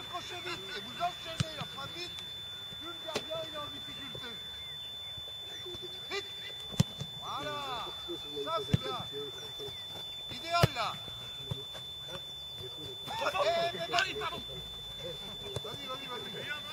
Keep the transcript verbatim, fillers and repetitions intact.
crochet vite et vous enchaînez la frappe vite. Plus le gardien il est en difficulté. Vite. Voilà. Ça c'est bien. Idéal là. Eh, mais vas-y, vas-y, vas-y.